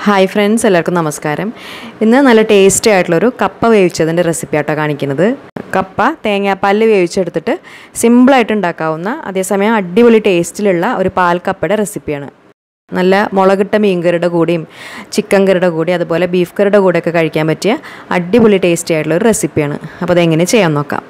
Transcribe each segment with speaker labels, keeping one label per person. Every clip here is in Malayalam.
Speaker 1: ഹായ് ഫ്രണ്ട്സ്, എല്ലാവർക്കും നമസ്കാരം. ഇന്ന് നല്ല ടേസ്റ്റി ആയിട്ടുള്ളൊരു കപ്പ വേവിച്ചതിൻ്റെ റെസിപ്പി ആട്ടോ കാണിക്കുന്നത്. കപ്പ തേങ്ങാപ്പാലിൽ വേവിച്ചെടുത്തിട്ട് സിമ്പിളായിട്ട് ഉണ്ടാക്കാവുന്ന അതേസമയം അടിപൊളി ടേസ്റ്റിലുള്ള ഒരു പാൽ കപ്പയുടെ റെസിപ്പിയാണ്. നല്ല മുളകിട്ട മീൻകറിയുടെ കൂടിയും ചിക്കൻ കറിയുടെ കൂടി അതുപോലെ ബീഫ് കറിയുടെ കൂടെയൊക്കെ കഴിക്കാൻ പറ്റിയ അടിപൊളി ടേസ്റ്റി ആയിട്ടുള്ളൊരു റെസിപ്പിയാണ്. അപ്പോൾ അതെങ്ങനെ ചെയ്യാൻ നോക്കാം.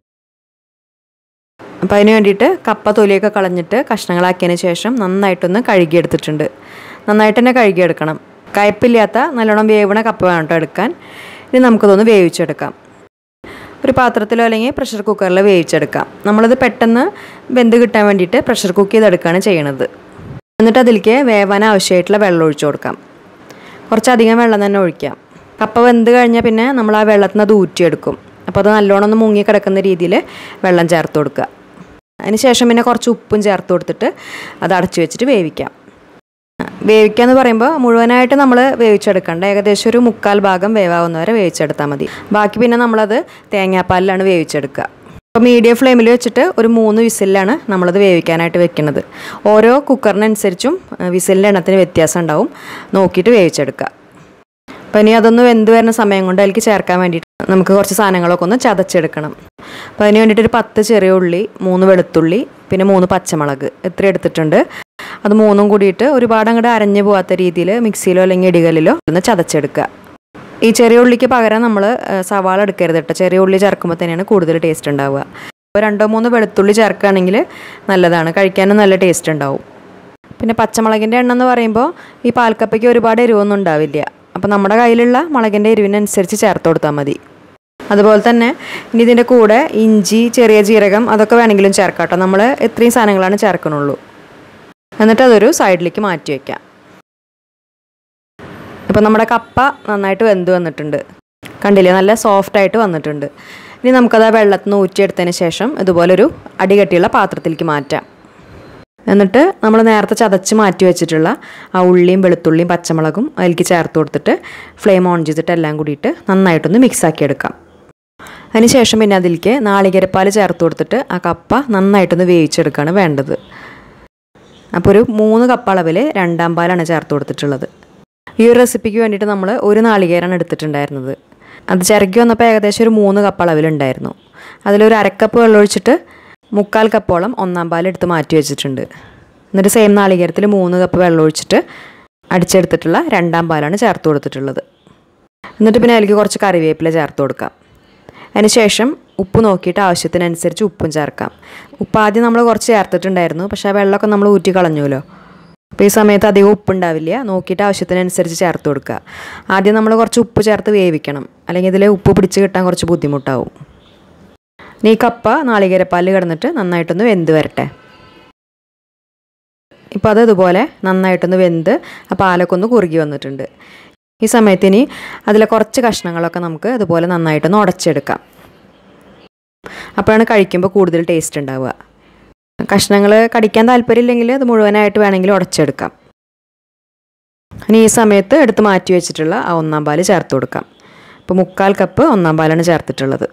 Speaker 1: അപ്പോൾ അതിന് വേണ്ടിയിട്ട് കപ്പ തൊലിയൊക്കെ കളഞ്ഞിട്ട് കഷ്ണങ്ങളാക്കിയതിന് ശേഷം നന്നായിട്ടൊന്ന് കഴുകിയെടുത്തിട്ടുണ്ട്. നന്നായിട്ട് തന്നെ കഴുകിയെടുക്കണം. കയ്പ്പില്ലാത്ത നല്ലോണം വേവണ കപ്പ വേണം കേട്ടോ എടുക്കാൻ. ഇനി നമുക്കതൊന്ന് വേവിച്ചെടുക്കാം. ഒരു പാത്രത്തിലോ അല്ലെങ്കിൽ പ്രഷർ കുക്കറിലോ വേവിച്ചെടുക്കാം. നമ്മളിത് പെട്ടെന്ന് വെന്ത് കിട്ടാൻ വേണ്ടിയിട്ട് പ്രഷർ കുക്ക് ചെയ്തെടുക്കുകയാണ് ചെയ്യണത്. എന്നിട്ട് അതിലേക്ക് വേവാൻ ആവശ്യമായിട്ടുള്ള വെള്ളം ഒഴിച്ചു കൊടുക്കാം. കുറച്ചധികം വെള്ളം തന്നെ ഒഴിക്കാം. കപ്പ വെന്ത് കഴിഞ്ഞാൽ പിന്നെ നമ്മൾ ആ വെള്ളത്തിൽ നിന്ന് അത് ഊറ്റിയെടുക്കും. അപ്പോൾ അത് നല്ലോണം ഒന്ന് മുങ്ങി കിടക്കുന്ന രീതിയിൽ വെള്ളം ചേർത്ത് കൊടുക്കുക. അതിന് ശേഷം പിന്നെ കുറച്ച് ഉപ്പും ചേർത്ത് കൊടുത്തിട്ട് അത് അടച്ചു വെച്ചിട്ട് വേവിക്കാം. വേവിക്കുക എന്ന് പറയുമ്പോൾ മുഴുവനായിട്ട് നമ്മൾ വേവിച്ചെടുക്കണ്ട. ഏകദേശം ഒരു 1/4 ഭാഗം വേവാവുന്നവരെ വേവിച്ചെടുത്താൽ മതി. ബാക്കി പിന്നെ നമ്മളത് തേങ്ങാപ്പാലിലാണ് വേവിച്ചെടുക്കുക. അപ്പോൾ മീഡിയം ഫ്ലെയിമിൽ വെച്ചിട്ട് ഒരു 3 വിസിലാണ് നമ്മളത് വേവിക്കാനായിട്ട് വെക്കുന്നത്. ഓരോ കുക്കറിനനുസരിച്ചും വിസിലിൻ്റെ എണ്ണത്തിന് വ്യത്യാസം ഉണ്ടാവും. നോക്കിയിട്ട് വേവിച്ചെടുക്കുക. അപ്പോൾ ഇനി അതൊന്ന് വെന്ത് വരുന്ന സമയം കൊണ്ട് അതിലേക്ക് ചേർക്കാൻ വേണ്ടിയിട്ട് നമുക്ക് കുറച്ച് സാധനങ്ങളൊക്കെ ഒന്ന് ചതച്ചെടുക്കണം. അപ്പോൾ അതിന് വേണ്ടിയിട്ടൊരു 10 ചെറിയ ഉള്ളി, 3 വെളുത്തുള്ളി, പിന്നെ 3 പച്ചമുളക് ഇത്ര എടുത്തിട്ടുണ്ട്. അത് 3ഉം കൂടിയിട്ട് ഒരുപാട് അങ്ങോട്ട് അരഞ്ഞു പോകാത്ത രീതിയിൽ മിക്സിയിലോ അല്ലെങ്കിൽ ഇടികല്ലിലോ ഒന്ന് ചതച്ചെടുക്കുക. ഈ ചെറിയ ഉള്ളിക്ക് പകരം നമ്മൾ സവാള എടുക്കരുത് കേട്ടോ. ചെറിയ ഉള്ളി ചേർക്കുമ്പോൾ തന്നെയാണ് കൂടുതൽ ടേസ്റ്റ് ഉണ്ടാവുക. അപ്പോൾ 2-3 വെളുത്തുള്ളി ചേർക്കുകയാണെങ്കിൽ നല്ലതാണ്, കഴിക്കാനും നല്ല ടേസ്റ്റ് ഉണ്ടാവും. പിന്നെ പച്ചമുളകിൻ്റെ എണ്ണം എന്ന് പറയുമ്പോൾ ഈ പാൽക്കപ്പയ്ക്ക് ഒരുപാട് എരിവൊന്നും ഉണ്ടാവില്ല. അപ്പോൾ നമ്മുടെ കയ്യിലുള്ള മുളകിൻ്റെ എരിവിനനുസരിച്ച് ചേർത്ത് കൊടുത്താൽ മതി. അതുപോലെ തന്നെ ഇനി ഇതിൻ്റെ കൂടെ ഇഞ്ചി, ചെറിയ ജീരകം അതൊക്കെ വേണമെങ്കിലും ചേർക്കാം കേട്ടോ. നമ്മൾ ഇത്രയും സാധനങ്ങളാണ് ചേർക്കണുള്ളൂ. എന്നിട്ട് അതൊരു സൈഡിലേക്ക് മാറ്റി വയ്ക്കാം. ഇപ്പോൾ നമ്മുടെ കപ്പ നന്നായിട്ട് വെന്ത് വന്നിട്ടുണ്ട്. കണ്ടില്ലേ, നല്ല സോഫ്റ്റായിട്ട് വന്നിട്ടുണ്ട്. ഇനി നമുക്കത് ആ വെള്ളത്തിൽ നിന്ന് ഊറ്റിയെടുത്തതിന് ശേഷം ഇതുപോലൊരു അടികട്ടിയുള്ള പാത്രത്തിലേക്ക് മാറ്റാം. എന്നിട്ട് നമ്മൾ നേരത്തെ ചതച്ച് മാറ്റി വെച്ചിട്ടുള്ള ആ ഉള്ളിയും വെളുത്തുള്ളിയും പച്ചമുളകും അതിലേക്ക് ചേർത്ത് കൊടുത്തിട്ട് ഫ്ലെയിം ഓൺ ചെയ്തിട്ട് എല്ലാം കൂടിയിട്ട് നന്നായിട്ടൊന്ന് മിക്സാക്കി എടുക്കാം. അതിന് ശേഷം പിന്നെ അതിലേക്ക് നാളികേരപ്പാൽ ചേർത്ത് കൊടുത്തിട്ട് ആ കപ്പ നന്നായിട്ടൊന്ന് വേവിച്ചെടുക്കുകയാണ് വേണ്ടത്. അപ്പോൾ ഒരു 3 കപ്പ് അളവിൽ 2-ാം പാലാണ് ചേർത്ത് കൊടുത്തിട്ടുള്ളത്. ഈ ഒരു റെസിപ്പിക്ക് വേണ്ടിയിട്ട് നമ്മൾ ഒരു നാളികേരമാണ് എടുത്തിട്ടുണ്ടായിരുന്നത്. അത് ചിരകി വന്നപ്പോൾ ഏകദേശം ഒരു 3 കപ്പ് അളവിലുണ്ടായിരുന്നു. അതിലൊരു 1/2 കപ്പ് വെള്ളം ഒഴിച്ചിട്ട് 3/4 കപ്പോളം 1-ാം പാൽ എടുത്ത് മാറ്റി വെച്ചിട്ടുണ്ട്. എന്നിട്ട് സെയിം നാളികേരത്തിൽ 3 കപ്പ് വെള്ളം ഒഴിച്ചിട്ട് അടിച്ചെടുത്തിട്ടുള്ള 2-ാം പാലാണ് ചേർത്ത് കൊടുത്തിട്ടുള്ളത്. എന്നിട്ട് പിന്നെ അതിലേക്ക് കുറച്ച് കറിവേപ്പില ചേർത്ത് കൊടുക്കാം. അതിന് ശേഷം ഉപ്പ് നോക്കിയിട്ട് ആവശ്യത്തിനനുസരിച്ച് ഉപ്പും ചേർക്കാം. ഉപ്പ് ആദ്യം നമ്മൾ കുറച്ച് ചേർത്തിട്ടുണ്ടായിരുന്നു, പക്ഷേ ആ വെള്ളമൊക്കെ നമ്മൾ ഊറ്റി കളഞ്ഞുല്ലോ. അപ്പോൾ ഈ സമയത്ത് അധികം ഉപ്പുണ്ടാവില്ല. നോക്കിയിട്ട് ആവശ്യത്തിനനുസരിച്ച് ചേർത്ത് കൊടുക്കുക. ആദ്യം നമ്മൾ കുറച്ച് ഉപ്പ് ചേർത്ത് വേവിക്കണം, അല്ലെങ്കിൽ ഇതിൽ ഉപ്പ് പിടിച്ച് കിട്ടാൻ കുറച്ച് ബുദ്ധിമുട്ടാവും. ഇനി ഈ കപ്പ നാളികേരപ്പാലിൽ കിടന്നിട്ട് നന്നായിട്ടൊന്ന് വെന്ത് വരട്ടെ. ഇപ്പോൾ അത് ഇതുപോലെ നന്നായിട്ടൊന്ന് വെന്ത് ആ പാലൊക്കെ ഒന്ന് കുറുകി വന്നിട്ടുണ്ട്. ഈ സമയത്തിന് അതിലെ കുറച്ച് കഷ്ണങ്ങളൊക്കെ നമുക്ക് ഇതുപോലെ നന്നായിട്ടൊന്ന് ഉടച്ചെടുക്കാം. അപ്പോഴാണ് കഴിക്കുമ്പോൾ കൂടുതൽ ടേസ്റ്റ് ഉണ്ടാവുക. കഷ്ണങ്ങൾ കടിക്കാൻ താല്പര്യമില്ലെങ്കിൽ അത് മുഴുവനായിട്ട് വേണമെങ്കിൽ ഉടച്ചെടുക്കാം. ഇനി ഈ സമയത്ത് എടുത്ത് മാറ്റി വെച്ചിട്ടുള്ള ആ 1-ാം പാൽ ചേർത്ത് കൊടുക്കാം. ഇപ്പോൾ 3/4 കപ്പ് 1-ാം പാലാണ് ചേർത്തിട്ടുള്ളത്.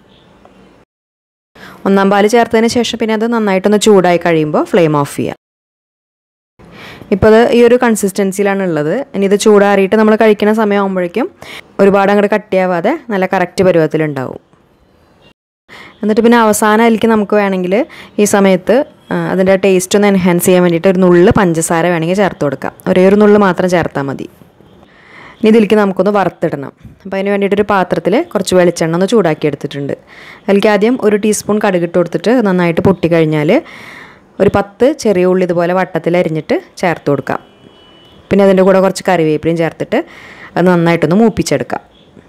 Speaker 1: 1-ാം പാൽ ചേർത്തതിന് ശേഷം പിന്നെ അത് നന്നായിട്ടൊന്ന് ചൂടായി കഴിയുമ്പോൾ ഫ്ലെയിം ഓഫ് ചെയ്യുക. ഇപ്പോൾ അത് ഈ ഒരു കൺസിസ്റ്റൻസിയിലാണ് ഉള്ളത്. ഇനി ഇത് ചൂടാറിയിട്ട് നമ്മൾ കഴിക്കുന്ന സമയമാകുമ്പോഴേക്കും ഒരുപാട് അങ്ങോട്ട് കട്ടിയാവാതെ നല്ല കറക്റ്റ് പരുവത്തിലുണ്ടാവും. എന്നിട്ട് പിന്നെ അവസാനം അതിലേക്ക് നമുക്ക് വേണമെങ്കിൽ ഈ സമയത്ത് അതിൻ്റെ ടേസ്റ്റ് ഒന്ന് എൻഹാൻസ് ചെയ്യാൻ വേണ്ടിയിട്ട് ഒരു നുള്ള് പഞ്ചസാര വേണമെങ്കിൽ ചേർത്ത് കൊടുക്കാം. ഒരേ ഒരു നുള്ള് മാത്രം ചേർത്താൽ മതി. ഇനി ഇതിലേക്ക് നമുക്കൊന്ന് വറുത്തിടണം. അപ്പോൾ അതിന് വേണ്ടിയിട്ടൊരു പാത്രത്തിൽ കുറച്ച് വെളിച്ചെണ്ണ ഒന്ന് ചൂടാക്കി എടുത്തിട്ടുണ്ട്. അതിലേക്ക് ആദ്യം 1 ടീസ്പൂൺ കടുകിട്ട് കൊടുത്തിട്ട് നന്നായിട്ട് പൊട്ടി കഴിഞ്ഞാൽ ഒരു 10 ചെറിയ ഉള്ളി ഇതുപോലെ വട്ടത്തിൽ അരിഞ്ഞിട്ട് ചേർത്ത് കൊടുക്കാം. പിന്നെ അതിൻ്റെ കൂടെ കുറച്ച് കറിവേപ്പിലയും ചേർത്തിട്ട് അത് നന്നായിട്ടൊന്ന് മൂപ്പിച്ചെടുക്കാം.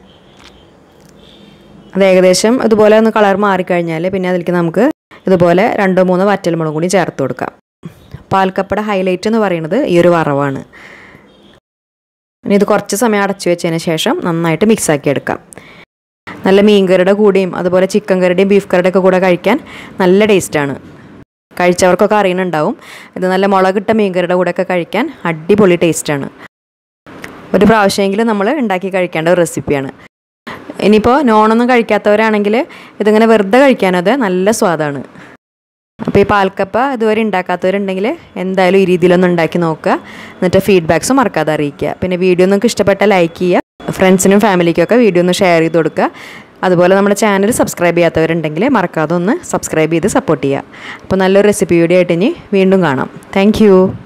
Speaker 1: അത് ഏകദേശം ഇതുപോലെ ഒന്ന് കളർ മാറിക്കഴിഞ്ഞാൽ പിന്നെ അതിലേക്ക് നമുക്ക് ഇതുപോലെ 2-3 വറ്റൽമുളക് കൂടി ചേർത്ത് കൊടുക്കാം. പാൽക്കപ്പയുടെ ഹൈലൈറ്റ് എന്ന് പറയുന്നത് ഈ ഒരു വറവാണ്. ഇനി ഇത് കുറച്ച് സമയം അടച്ചു വെച്ചതിന് ശേഷം നന്നായിട്ട് മിക്സാക്കി എടുക്കാം. നല്ല മീൻകറിയുടെ കൂടെയും അതുപോലെ ചിക്കൻ കറിയുടെയും ബീഫ് കറിയുടെ ഒക്കെ കൂടെ കഴിക്കാൻ നല്ല ടേസ്റ്റാണ്. കഴിച്ചവർക്കൊക്കെ അറിയുന്നുണ്ടാവും. ഇത് നല്ല മുളകിട്ട മീൻകറിയുടെ കൂടെയൊക്കെ കഴിക്കാൻ അടിപൊളി ടേസ്റ്റാണ്. ഒരു പ്രാവശ്യമെങ്കിലും നമ്മൾ ഉണ്ടാക്കി കഴിക്കേണ്ട ഒരു റെസിപ്പിയാണ്. ഇനിയിപ്പോൾ നോണൊന്നും കഴിക്കാത്തവരാണെങ്കിൽ ഇതിങ്ങനെ വെറുതെ കഴിക്കാനത് നല്ല സ്വാദാണ്. അപ്പോൾ ഈ പാൽക്കപ്പ ഇതുവരെ ഉണ്ടാക്കാത്തവരുണ്ടെങ്കിൽ എന്തായാലും ഈ രീതിയിലൊന്ന് ഉണ്ടാക്കി നോക്കുക. എന്നിട്ട് ഫീഡ്ബാക്ക്സും മറക്കാതെ അറിയിക്കുക. പിന്നെ വീഡിയോ നിങ്ങൾക്ക് ഇഷ്ടപ്പെട്ടാൽ ലൈക്ക് ചെയ്യുക, ഫ്രണ്ട്സിനും ഫാമിലിക്കൊക്കെ വീഡിയോ ഒന്ന് ഷെയർ ചെയ്ത് കൊടുക്കുക. അതുപോലെ നമ്മുടെ ചാനൽ സബ്സ്ക്രൈബ് ചെയ്യാത്തവരുണ്ടെങ്കിൽ മറക്കാതെ ഒന്ന് സബ്സ്ക്രൈബ് ചെയ്ത് സപ്പോർട്ട് ചെയ്യുക. അപ്പോൾ നല്ലൊരു റെസിപ്പി വീഡിയോ ആയിട്ട് ഇനി വീണ്ടും കാണാം. താങ്ക്